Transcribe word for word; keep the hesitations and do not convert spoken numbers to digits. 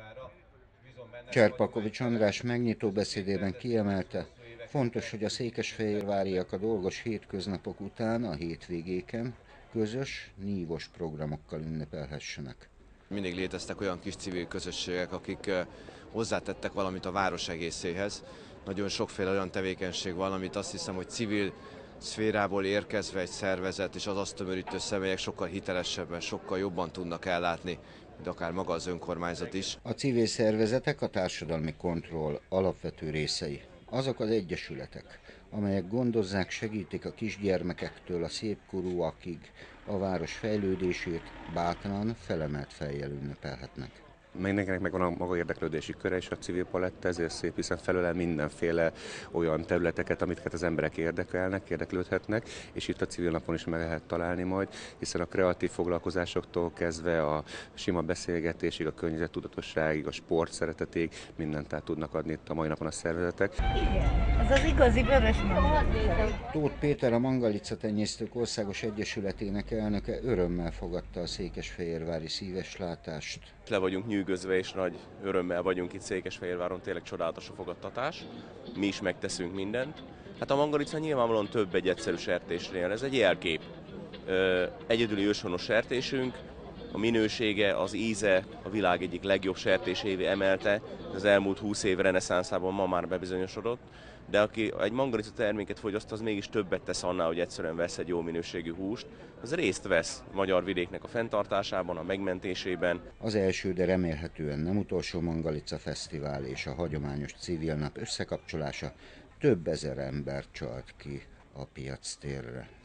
Cserpakovics András megnyitó beszédében kiemelte, fontos, hogy a székesfehérváriak a dolgos hétköznapok után a hétvégéken közös, nívós programokkal ünnepelhessenek. Mindig léteztek olyan kis civil közösségek, akik hozzátettek valamit a város egészéhez. Nagyon sokféle olyan tevékenység van, amit azt hiszem, hogy civil szférából érkezve egy szervezet és az azt tömörítő személyek sokkal hitelesebben, sokkal jobban tudnak ellátni, mint akár maga az önkormányzat is. A civil szervezetek a társadalmi kontroll alapvető részei. Azok az egyesületek, amelyek gondozzák, segítik a kisgyermekektől a szépkorúakig a város fejlődését, bátran, felemelt fejjel ünnepelhetnek. Mindenkinek megvan a maga érdeklődési köre, és a civil paletta ezért szép, hiszen felölel mindenféle olyan területeket, amiket az emberek érdekelnek, érdeklődhetnek, és itt a civil napon is meg lehet találni majd, hiszen a kreatív foglalkozásoktól kezdve a sima beszélgetésig, a környezettudatosságig, a sport szeretetig mindent át tudnak adni itt a mai napon a szervezetek. Igen, ez az igazi vörösmarha. Tóth Péter, a Mangalica Tenyésztők Országos Egyesületének elnöke örömmel fogadta a székesfehérvári szíveslátást. Le vagyunk nyűgözve, és nagy örömmel vagyunk itt Székesfehérváron, tényleg csodálatos a fogadtatás. Mi is megteszünk mindent. Hát a Mangalica nyilvánvalóan több egy egyszerű sertésnél, ez egy jelkép. Egyedüli őshonos sertésünk, a minősége, az íze a világ egyik legjobb sertésévé emelte, az elmúlt húsz év reneszánszában ma már bebizonyosodott, de aki egy Mangalica terméket fogyaszt, az mégis többet tesz annál, hogy egyszerűen vesz egy jó minőségű húst, az részt vesz a magyar vidéknek a fenntartásában, a megmentésében. Az első, de remélhetően nem utolsó Mangalica Fesztivál és a hagyományos civil nap összekapcsolása több ezer embert csalt ki a piactérre.